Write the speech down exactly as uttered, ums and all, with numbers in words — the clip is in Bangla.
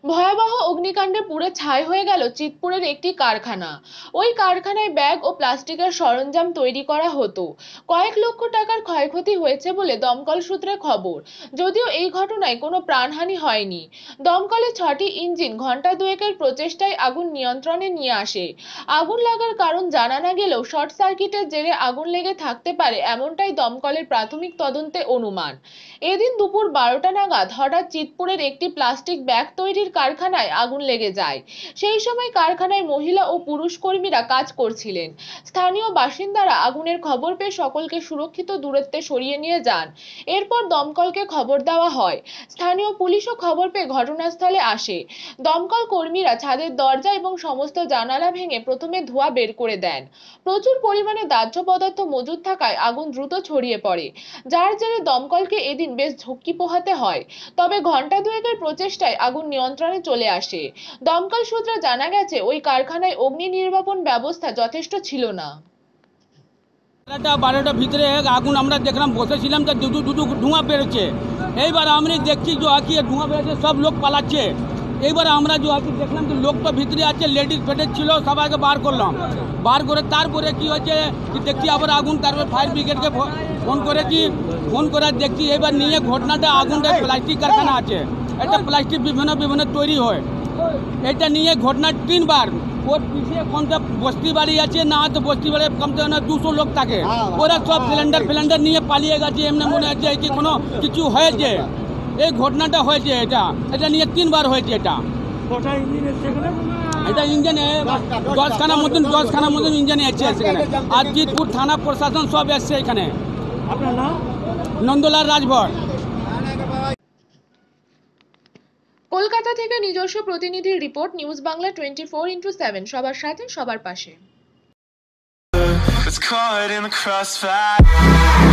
ভয়াবহ অগ্নিকাণ্ডে পুড়ে ছাই হয়ে গেল চিতপুরের একটি কারখানা। ওই কারখানায় ব্যাগ ও প্লাস্টিকের সরঞ্জাম তৈরি করা হতো। কয়েক লক্ষ টাকার ক্ষয়ক্ষতি হয়েছে বলে দমকল সূত্রে খবর। যদিও এই ঘটনায় কোনো প্রাণহানি হয়নি। দমকলের ছটি ইঞ্জিন ঘন্টা দুয়েকের প্রচেষ্টায় আগুন নিয়ন্ত্রণে নিয়ে আসে। আগুন লাগার কারণ জানা না গেলেও শর্ট সার্কিটের জেরে আগুন লেগে থাকতে পারে, এমনটাই দমকলের প্রাথমিক তদন্তে অনুমান। এদিন দুপুর বারোটা নাগাদ হঠাৎ চিতপুরের একটি প্লাস্টিক ব্যাগ তৈরির কারখানায় আগুন লেগে যায়। সেই সময় কারখানায় মহিলা ও পুরুষ কর্মীরা কাজ করছিলেন। স্থানীয় বাসিন্দারা আগুনের খবর পেয়ে সকলকে সুরক্ষিত দূরত্বে সরিয়ে নিয়ে যান। এরপর দমকলকে খবর দেওয়া হয়। স্থানীয় পুলিশও খবর পেয়ে ঘটনাস্থলে আসে। দমকল কর্মীরা ছাদের দরজা এবং সমস্ত জানালা ভেঙে প্রথমে ধোঁয়া বের করে দেন। প্রচুর পরিমাণে দাহ্য পদার্থ মজুদ থাকায় আগুন দ্রুত ছড়িয়ে পড়ে, যার জেরে দমকলকে এদিন বেশ ঝক্কি পোহাতে হয়। তবে ঘন্টা দুয়েকের প্রচেষ্টায় আগুন নিয়ন্ত্রণে চলে আসে। দমকল সূত্রে জানা গেছে, ওই কারখানায় অগ্নি নির্বাপন ব্যবস্থা যথেষ্ট ছিল না। বারোটা ভিতরে আগুন আমরা দেখলাম, বসেছিলাম তো দুদু দুদু ধোঁয়া বেরোচ্ছে। এইবার আমি দেখছি যে কি ধোঁয়া বেরোচ্ছে, সব লোক পালাচ্ছে। এইবার আমরা যে দেখলাম যে লোক তো ভিতরে আছে, লেডিস ফেটেজ ছিল, সবাইকে বার করলাম। বার করে তারপরে কি হচ্ছে দেখছি আবার আগুন, তারপরে ফায়ার ব্রিগেডকে ফোন করেছি। ফোন করে দেখছি এবার নিয়ে ঘটনাটা আগুনটা প্লাস্টিক কারখানা আছে, এটা প্লাস্টিক বিভিন্ন বিভিন্ন তৈরি হয়। এটা নিয়ে ঘটনা তিনবার ওর পিছিয়ে কোনটা বস্তি বাড়ি আছে না, তো বস্তি বাড়ি কমতে না দুশো লোক থাকে, ওরা সব সিলিন্ডার ফিলিন্ডার নিয়ে পালিয়ে গেছে। এমনি মনে হচ্ছে কি কোনো কিছু হয়েছে। এই ঘটনাটা হয়েছে, এটা এটা নিয়ে তিনবার হয়েছে। এটা এটা ইঞ্জিনে দশখানা মতন দশখানা মতন ইঞ্জিনে এসছে সেখানে। আর জিতপুর থানা প্রশাসন সব এসছে এখানে। নন্দলাল রাজভর। কলকাতা থেকে নিজস্ব প্রতিনিধির report, news Bangla twenty four into seven, সবার সাথে সবার পাশে।